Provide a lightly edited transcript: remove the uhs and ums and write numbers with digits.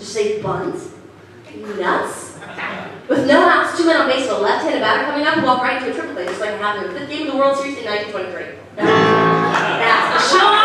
Just say buns? Are you nuts? With no outs, 2 men on base, with a left-handed batter coming up and walk right into a triple play, just like it happened in the 5th game of the World Series in 1923. That's the show.